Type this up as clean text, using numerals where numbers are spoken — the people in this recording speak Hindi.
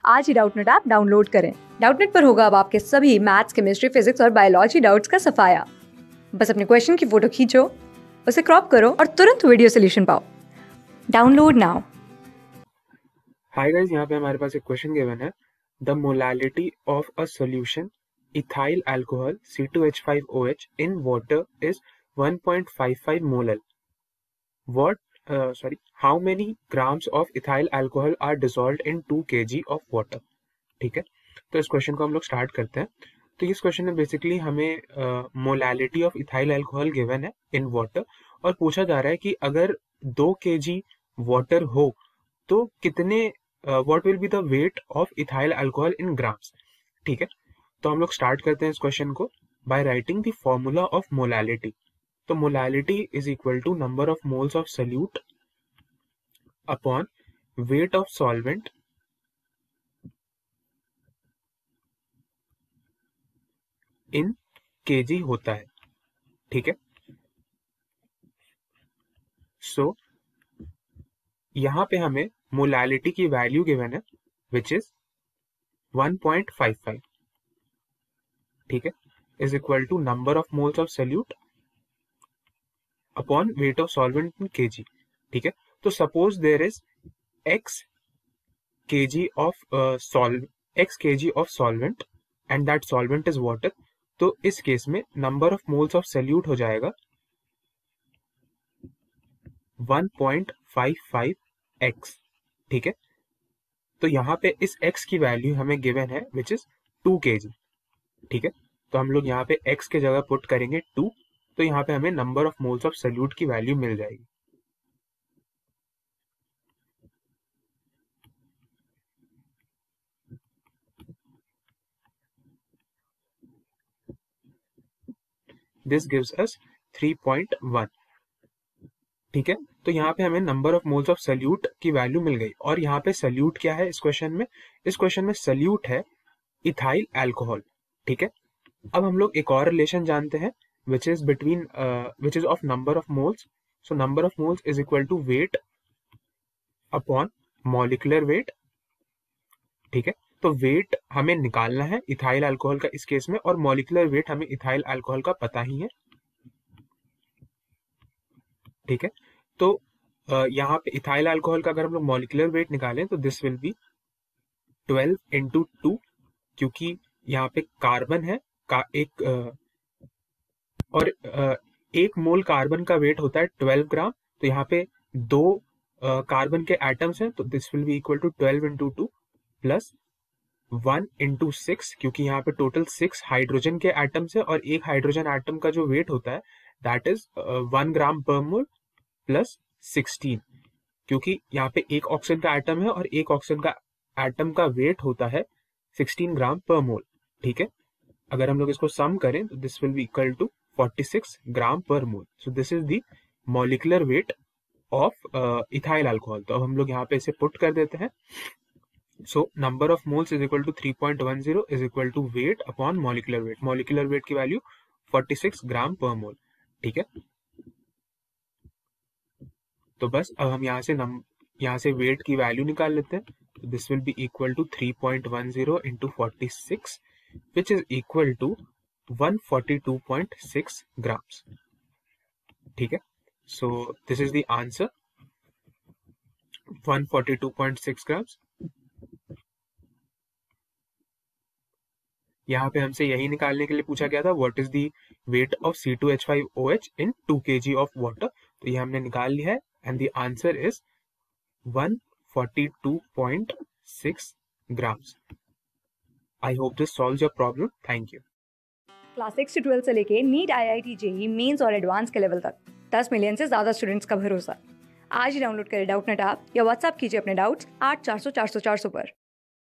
आज ही डाउटनेट ऐप डाउनलोड करें। डाउटनेट पर होगा अब आपके सभी मैथ्स, केमिस्ट्री, फिजिक्स और बायोलॉजी डाउट्स का सफाया। बस अपने क्वेश्चन की फोटो खींचो, उसे क्रॉप करो और तुरंत वीडियो सोल्यूशन पाओ। Download now. हाय गाइस, यहाँ पे हमारे पास एक क्वेश्चन गिवन है। The molality of a solution ethyl alcohol C2H5OH in water is 1.55 molal. How many grams of ethyl alcohol are dissolved in 2 kg of water. ठीक है, तो इस क्वेश्चन को हम लोग स्टार्ट करते हैं। तो इस क्वेश्चन में बेसिकली हमें molality of ethyl alcohol given है इन वाटर और पूछा जा रहा है कि अगर 2 kg वाटर हो तो कितने what will be the weight of ethyl alcohol in grams. ठीक है, तो हम लोग स्टार्ट करते हैं इस क्वेश्चन को by writing the formula of molality. तो molality is equal to number of moles of solute upon weight of solvent in KG होता है। ठीक है, सो यहां पे हमें मोलालिटी की वैल्यू गिवन है विच इज 1.55। ठीक है, is equal to number of moles of solute upon weight of solvent in KG. ठीक है, तो suppose there is x kg of solvent and that solvent is water। तो इस केस में number of moles of solute हो जाएगा 1.55x। ठीक है, तो यहाँ पे इस x की वैल्यू हमें गिवन है विच इज 2 kg। ठीक है, तो हम लोग यहाँ पे x के जगह पुट करेंगे 2, तो यहाँ पे हमें number of moles of solute की वैल्यू मिल जाएगी। This gives us 3.1। ठीक है, तो यहाँ पे हमें number of moles of solute की वैल्यू मिल गई। और यहाँ पे सोल्यूट क्या है इस क्वेश्चन में? इस क्वेश्चन में सोल्यूट है इथाइल अल्कोहल। ठीक है, अब हम लोग एक और रिलेशन जानते हैं which is of number of moles. So number of moles is equal to weight upon molecular weight. ठीक है, तो वेट हमें निकालना है इथाइल अल्कोहल का इस केस में, और मॉलिक्यूलर वेट हमें इथाइल अल्कोहल का पता ही है। ठीक है, तो यहाँ पे इथाइल अल्कोहल का अगर हम लोग मॉलिक्यूलर वेट निकालें तो दिस विल बी 12 इंटू 2, क्योंकि यहाँ पे कार्बन है का एक और एक मोल कार्बन का वेट होता है 12 ग्राम। तो यहाँ पे दो कार्बन के एटम्स हैं, तो this will be equal to 12 into 2 plus 1 into 6, क्योंकि यहाँ पे टोटल 6 हाइड्रोजन के एटम्स है और एक हाइड्रोजन एटम का जो वेट होता है that is 1 gram per mole plus 16, क्योंकि यहाँ पे एक ऑक्सीजन का एटम है और एक ऑक्सीजन का एटम का वेट होता है 16 ग्राम पर मोल। ठीक है, अगर हम लोग इसको सम करें तो this will be equal to 46 gram per mole. So this is the molecular weight of ethyl alcohol. तो अब हम लोग यहाँ पे इसे पुट कर देते हैं। So number of moles is equal to 3.10 is equal to weight upon molecular weight. Molecular weight की वैल्यू 46 ग्राम पर मोल। ठीक है, तो बस अब हम यहाँ से वेट की वैल्यू निकाल लेते हैं। This will be equal to 3.10 into 46 which is equal to 142.6 grams. ठीक है, so this is the answer 142.6 grams. यहाँ पे हमसे यही निकालने के लिए पूछा गया था what is the weight of C2H5OH in 2 kg of water. तो ये हमने निकाल लिया है and the answer is 142.6 grams. I hope this solves your problem. Thank you. Class 6 से 12 से लेके नीट, IIT, जेई मेंस और एडवांस के लेवल तक 10 मिलियन से ज्यादा स्टूडेंट्स का भरोसा। आज ही डाउनलोड करें डाउटनेट ऐप या व्हाट्सएप कीजिए अपने डाउट्स 8400 400 400 पर।